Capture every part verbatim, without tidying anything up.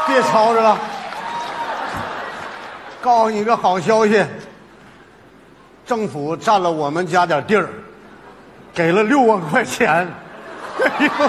别吵着了。告诉你个好消息，政府占了我们家点地儿，给了六万块钱。哎呦，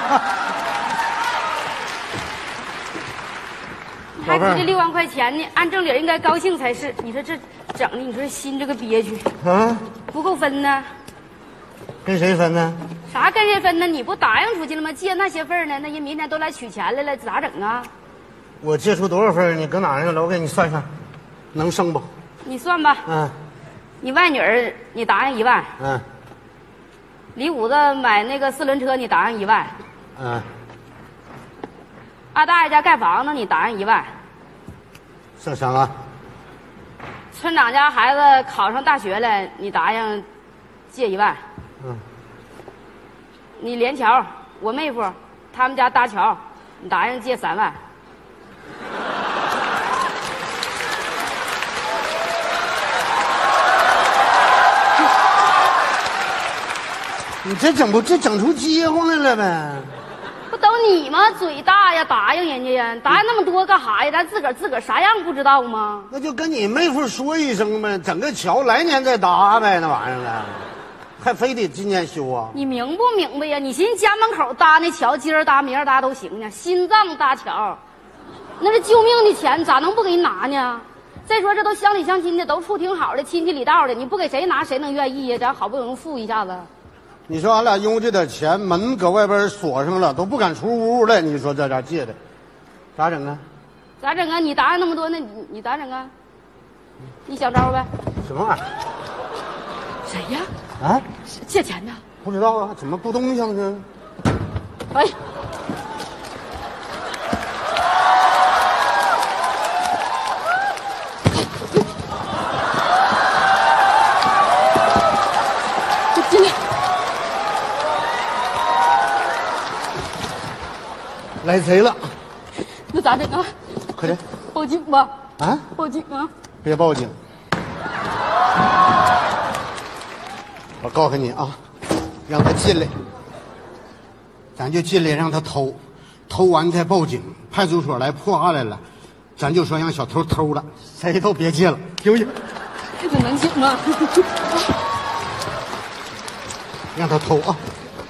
还给这六万块钱呢，按正理应该高兴才是。你说这整的，你说心这个憋屈， 啊， 不够分呢？ 跟谁分呢？ 啥跟谁分呢？你不答应出去了吗？借那些份呢？那人明天都来取钱来了，咋整啊？ 我借出多少份？你搁哪儿呢？我给你算算，能剩不？ 你算吧。 嗯。 你外女儿，你答应一万。 嗯。 李五子买那个四轮车，你答应一万。 嗯。 二大爷家盖房子，你答应一万。 剩啥了？ 村长家孩子考上大学了，你答应借一万。 嗯。 你连桥，我妹夫他们家搭桥，你答应借三万。 你这整不这整出饥荒来了呗？ 不都你吗？嘴大呀，答应人家呀，答应那么多干啥呀？咱自个儿自个儿啥样不知道吗？ 那就跟你妹夫说一声呗，整个桥来年再搭呗，那玩意儿了，还非得今年修啊？ 你明不明白呀？你寻思家门口搭那桥，今儿搭明儿搭都行呢，心脏搭桥，那是救命的钱，咋能不给你拿呢？再说这都乡里乡亲的，都处挺好的，亲戚里道的，你不给谁拿，谁能愿意呀？咱好不容易富一下子。 你说俺俩因为这点钱，门搁外边锁上了，都不敢出屋了。你说在这借的，咋整啊？ 咋整啊？你答应那么多，那你你咋整啊？你想招呗？ 什么玩意儿？ 谁呀？ 啊？ 借钱呢？ 不知道啊，怎么不动响呢？ 哎。进来。 来贼了， 那咋整啊？ 快点， 报警吧！ 啊， 报警啊！ 别报警，我告诉你啊，让他进来，咱就进来让他偷，偷完再报警，派出所来破案来了，咱就说让小偷偷了，谁都别进了，行不行？ 这能行吗？ 让他偷啊！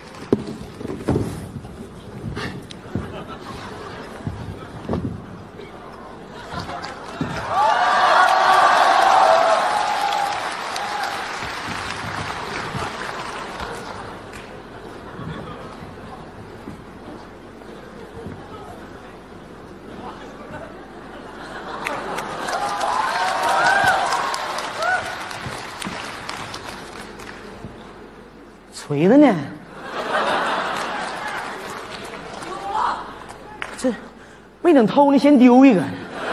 锤子呢？这没等偷呢，先丢一个。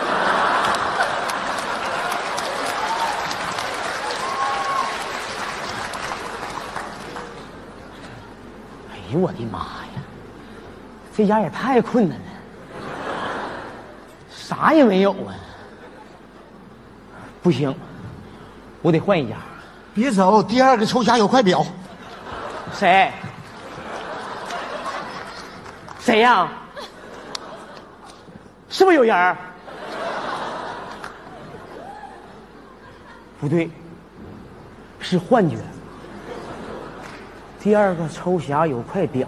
哎呦我的妈呀！这家也太困难了，啥也没有啊！不行，我得换一家。 别走，第二个抽匣有块表。 谁？谁呀？是不是有人儿？不对，是幻觉。第二个抽匣有块表，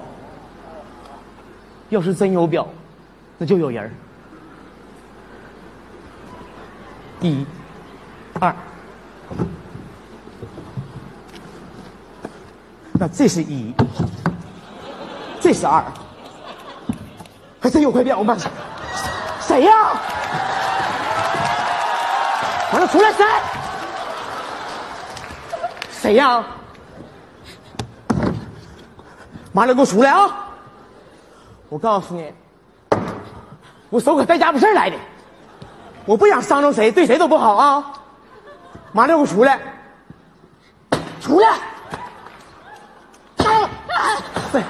要是真有表，那就有人儿。一、二。那这是一，这是二，还真有块表吗？谁呀？完了，出来谁？谁呀？马上给我出来啊！我告诉你，我手可带家伙事儿来的，我不想伤着谁，对谁都不好啊！马上给我出来，出来！对，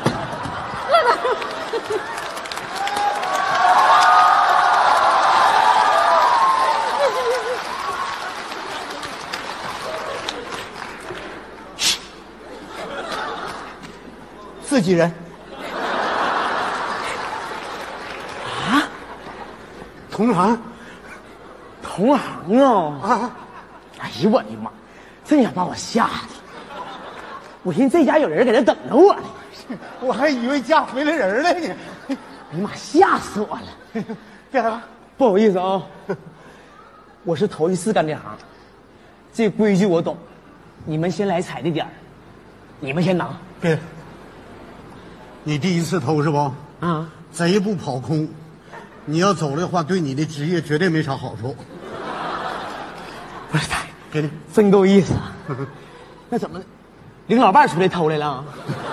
自己人啊， 同行， 同行啊！ 啊！ 哎呦我的妈，真想把我吓的！我寻思这家有人搁这等着我呢， 我还以为家回来人了呢。 哎呀妈，吓死我了！ 别害怕， 不好意思啊，我是头一次干这行，这规矩我懂。你们先来踩的点儿，你们先拿。 别，你第一次偷是不？ 啊， 贼不跑空，你要走的话，对你的职业绝对没啥好处。 不是大爷， 给你， 真够意思啊！那怎么，领老伴出来偷来了？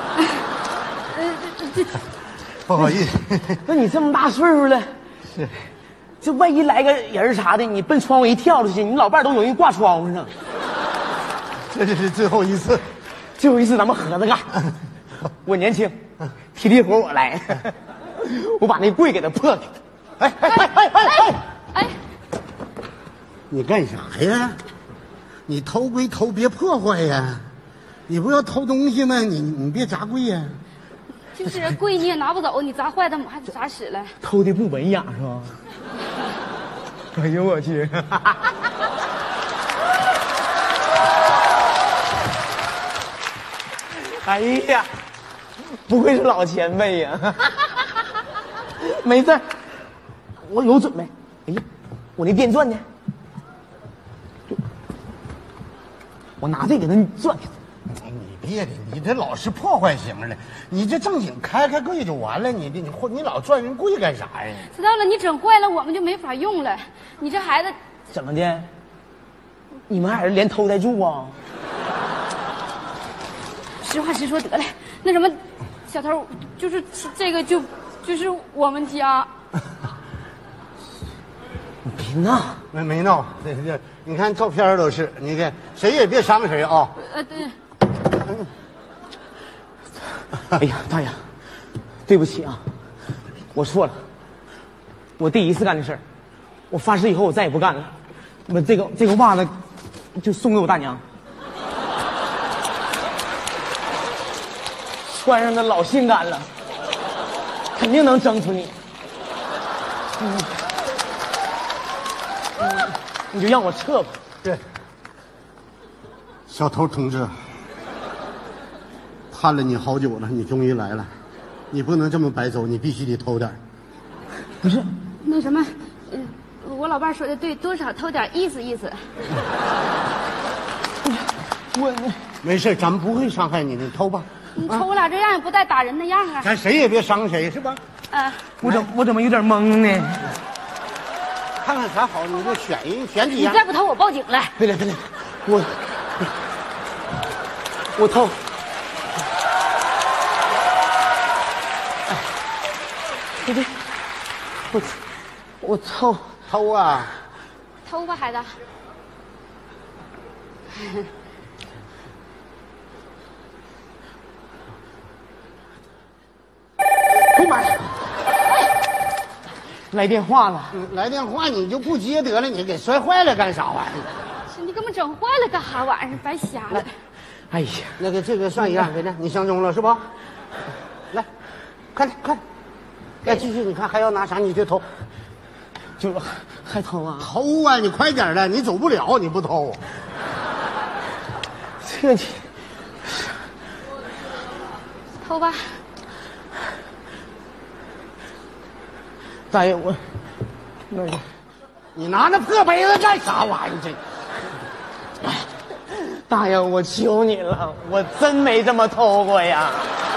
不好意思。 那你这么大岁数了， 是， 这万一来个人啥的，你奔窗户一跳出去，你老伴都容易挂窗户上。 这就是最后一次， 最后一次咱们合着干。我年轻，体力活我来，我把那柜给他破开。 哎哎哎哎哎哎！ 哎， 你干啥呀？你偷归偷，别破坏呀！你不要偷东西吗？你你别砸柜呀！ 就是柜你也拿不走，你砸坏它还砸屎了。 偷的不文雅是吧？哎呦我去！哎呀，不愧是老前辈呀！没事，我有准备。哎呀，我那电钻呢？我拿这给他转开。 你别的，你这老是破坏型的，你这正经开开柜就完了，你这你你老转人柜干啥呀？ 知道了，你整坏了我们就没法用了。你这孩子怎么的？你们还是连偷带住啊？ 实话实说得了，那什么，小偷就是这个就就是我们家。 你别闹， 没没闹，这这你看照片都是，你看谁也别伤谁啊！ 呃，对。 哎呀，大爷，对不起啊，我错了，我第一次干这事儿，我发誓以后我再也不干了。我这个这个袜子就送给我大娘，穿上它老性感了，肯定能征服你。嗯，嗯你就让我撤吧。 对，小偷同志。盼了你好久了，你终于来了，你不能这么白走，你必须得偷点。 不是， 那什么，呃，我老伴说的对，多少偷点意思意思。 我没事，咱们不会伤害你的，你偷吧。 你瞅我俩这样也不带打人的样啊。 咱谁也别伤谁，是吧？ 啊， 我怎我怎么有点懵呢？ 看看啥好，你就选一选几样。 你再不偷我报警了。 别来别来，我我偷。对对，我我偷偷啊！ 偷吧，孩子。 哎呀妈呀！来电话了， 来电话你就不接得了，你给摔坏了干啥玩意儿？ 你给我们整坏了干啥玩意儿？白瞎了。 哎呀， 那个这个算一样，给这你相中了是吧？来，快点快点，再继续，你看还要拿啥你就偷。 就是还偷啊？ 偷啊！你快点的，你走不了，你不偷。 这你偷吧。 大爷，我那个， 你拿那破杯子干啥玩意儿？这大爷，我求你了，我真没这么偷过呀。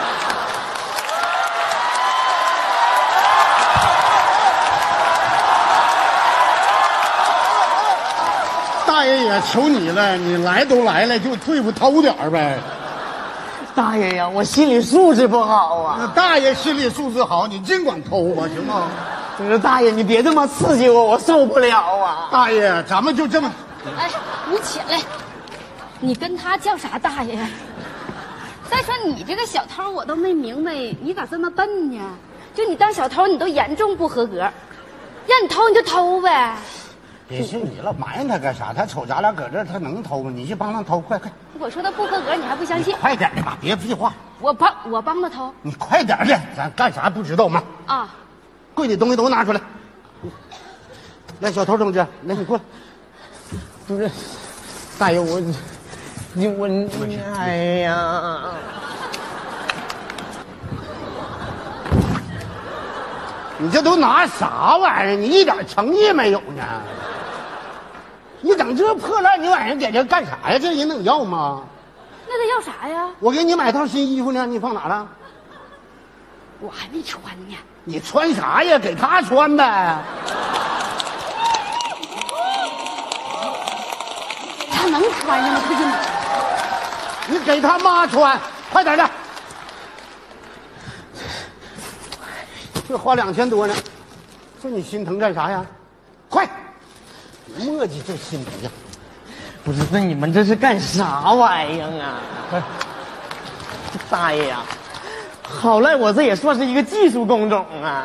大爷也求你了，你来都来了，就退步偷点儿呗。 大爷呀，我心理素质不好啊。 那大爷心理素质好，你尽管偷吧，行吗？ 你说大爷，你别这么刺激我，我受不了啊。 大爷，咱们就这么。 哎，你起来，你跟他叫啥大爷？再说你这个小偷，我都没明白，你咋这么笨呢？就你当小偷，你都严重不合格，让你偷你就偷呗。 别是你了，埋怨他干啥？他瞅咱俩搁这儿，他能偷吗？你去帮他偷，快快！ 我说他不合格，你还不相信？ 快点的吧，别废话。 我帮我帮他偷。 你快点的，咱干啥不知道吗？ 啊， 柜里东西都拿出来。 来，小偷同志，来你过来。 不是，大爷我，你我哎呀， 你这都拿啥玩意儿？你一点诚意没有呢？你整这破烂，你晚上给这干啥呀？这人能要吗？ 那得要啥呀？ 我给你买套新衣服呢，你放哪了？ 我还没穿呢。 你穿啥呀？给他穿呗。 他能穿上吗？他就能。 你给他妈穿，快点的。这花两千多呢，这你心疼干啥呀？快，磨叽这心疼呀！ 不是，那你们这是干啥玩意儿啊？大爷呀，好赖我这也算是一个技术工种啊！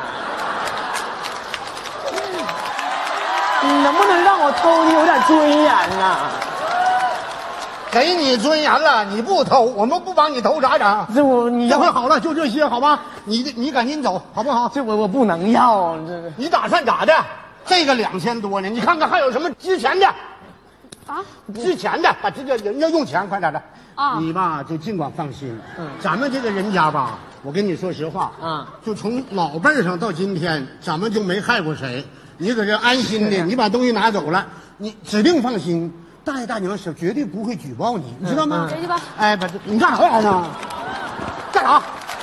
你能不能让我偷的有点尊严啊？ 给你尊严了，你不偷，我们不帮你偷咋整？ 这我你要这回好了，就这些好吧？你你赶紧走，好不好？ 这我我不能要，这你打算咋的？这个两千多呢，你看看还有什么值钱的？ 啊， 值钱的，把这个人家用钱，快点的。 啊你吧就尽管放心， 嗯咱们这个人家吧，我跟你说实话， 嗯就从老辈儿上到今天，咱们就没害过谁。你搁这安心的，你把东西拿走了，你指定放心。大爷大娘是绝对不会举报你，你知道吗？ 回去吧。 哎，把这你干啥玩意儿呢？干啥？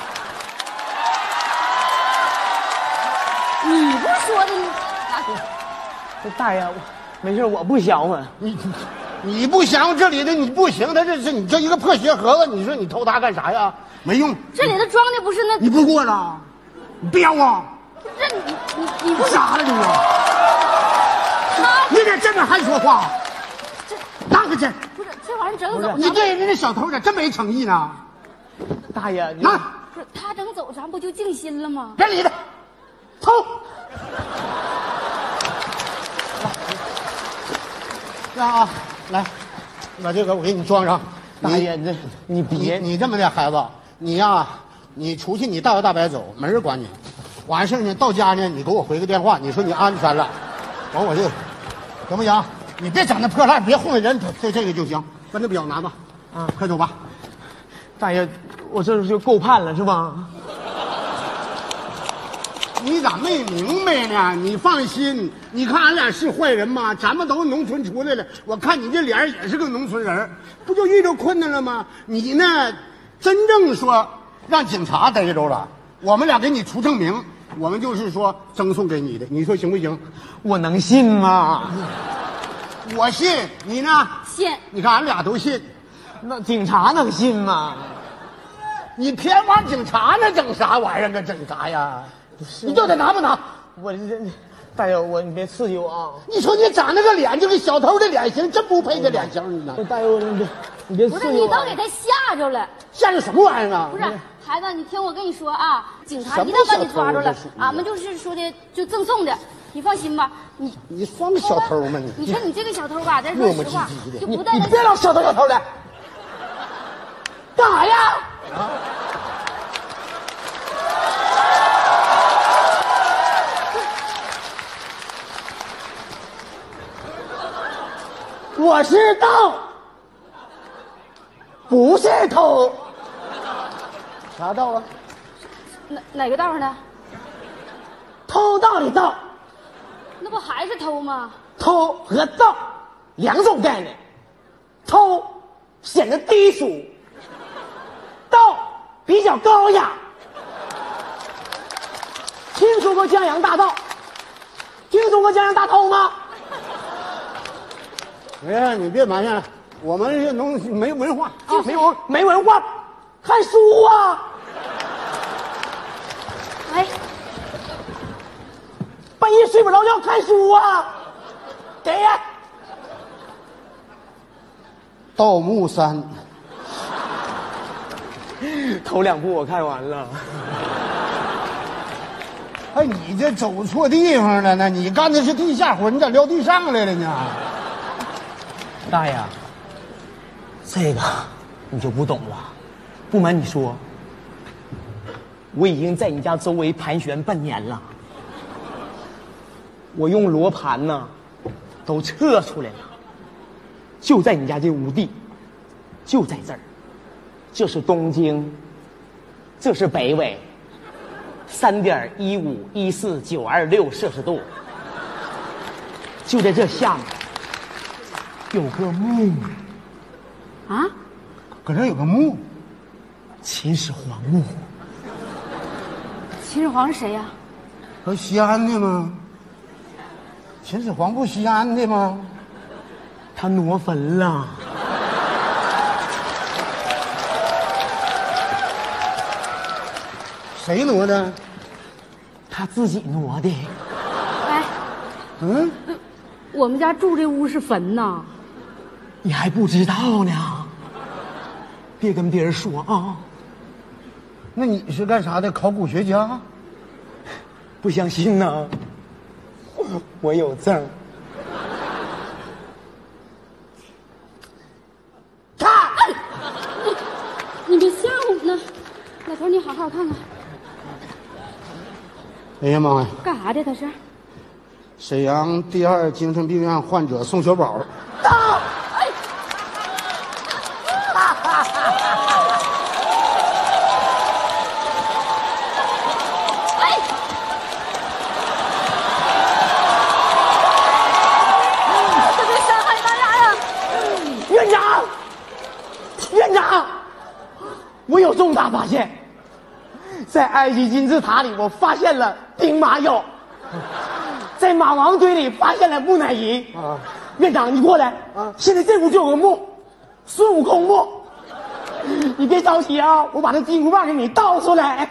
你不说的你， 这大爷，我没事，我不想我。 你你不想这里的你不行，他这是你这一个破鞋盒子，你说你偷它干啥呀？没用。 这里头装的不是那， 你不过了，你彪啊！ 这你你你不傻了你啊！ 他你咋这么还说话？拿回去！ 不是这玩意儿整走， 你对人家小偷咋这没诚意呢？ 大爷，你拿， 不是他整走，咱不就静心了吗？ 别理他，偷。来啊，来，把这个我给你装上。 大爷，这你你别你这么的孩子，你呀，你出去你大摇大摆走，没人管你。完事呢，到家呢，你给我回个电话，你说你安全了，完我就，行不行？你别整那破烂，别哄人，这这个就行。把那表拿吧，啊，快走吧。 大爷，我这就够判了是吧？ 你咋没明白呢？你放心，你看俺俩是坏人吗？咱们都是农村出来的，我看你这脸也是个农村人，不就遇到困难了吗？你呢，真正说让警察逮着了，我们俩给你出证明，我们就是说赠送给你的，你说行不行？ 我能信吗？ 我信，你呢？ 信。 你看俺俩都信， 那警察能信吗？ 你偏往警察那整啥玩意儿啊？整啥呀？你到底拿不拿？ 我这大爷，我你别刺激我啊！ 你说你长那个脸，就跟小偷的脸型，真不配这脸型呢。 大爷，我你别你别不是刺激我！ 你都给他吓着了。 吓着什么玩意儿啊？ 不是孩子，你听我跟你说啊，警察什么一旦把你抓住了小偷啊这属于， 俺们就是说的就赠送的，你放心吧。你你算个小偷吗你？ 你说你这个小偷吧，咱磨磨唧说实话唧，的， 就不带他你别老小偷小偷的，干啥呀？啊！我是盗，不是偷。啥盗啊？ 哪哪个道呢？ 偷盗的盗， 那不还是偷吗？ 偷和盗两种概念，偷显得低俗，盗比较高雅。听说过江洋大盗？听说过江洋大偷吗？ 哎呀，你别埋怨了，我们这农没文化啊，没文没文化，看书啊！ 哎， 半夜睡不着觉看书啊！给呀！ 盗墓三， 头两部我看完了。 哎，你这走错地方了呢！你干的是地下活，你咋撂地上来了呢？ 大爷，这个你就不懂了。不瞒你说，我已经在你家周围盘旋半年了。 我用罗盘呢，都测出来了，就在你家这屋地，就在这儿，这是东经，这是北纬，三点一五一四九二六摄氏度，就在这下面有个墓， 啊， 搁这有个墓， 秦始皇墓。 秦始皇是谁呀、啊？ 不西安的吗？秦始皇不西安的吗？ 他挪坟了。 谁挪的？ 他自己挪的。 哎， 嗯， 我们家住这屋是坟呐。 你还不知道呢？别跟别人说啊。 那你是干啥的？考古学家？ 不相信呢？我有证。 看，哎、你别吓唬我呢，老头，你好好看看。 哎呀妈呀！ 干啥的？他是？ 沈阳第二精神病院患者宋小宝。 到！ 哎！哎！这别伤害大家呀！ 院长，院长，我有重大发现，在埃及金字塔里，我发现了兵马俑。在马王堆里发现了木乃伊啊！院长，你过来啊！现在这屋就有个墓，孙悟空墓。你别着急啊，我把那金箍棒给你倒出来。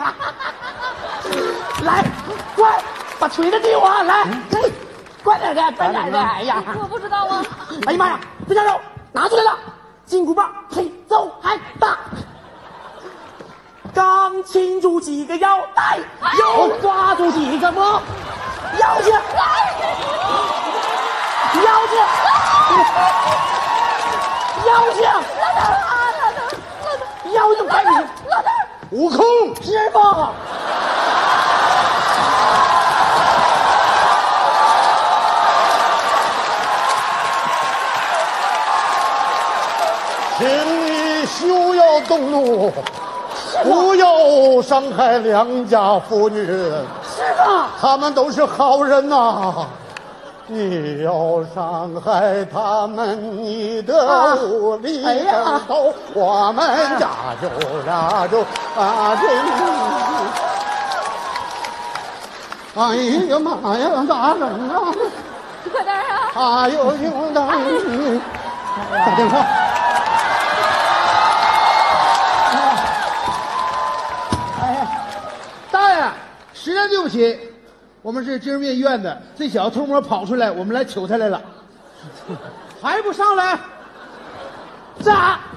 来，快把锤子给我！来，来，快点的，快点的！哎呀， 我不知道啊！ 哎呀妈呀，这家伙拿出来了，金箍棒，嘿，走，还大。刚擒住几个妖怪，又抓住几个魔。妖精，妖精，妖精， 老头啊，老头，老头， 妖精，快点！ 老头， 悟空， 师傅， 请你休要动怒，不要伤害良家妇女。 师傅， 他们都是好人呐、啊，你要伤害他们，你的无理哎呀头，我们家就家就啊这。哎呀妈呀，大人呐！ 快点啊！ 哎呦呦，大人，打电话。 实在对不起，我们是精神病医院的，这小子偷摸跑出来，我们来求他来了，还不上来？ 咋？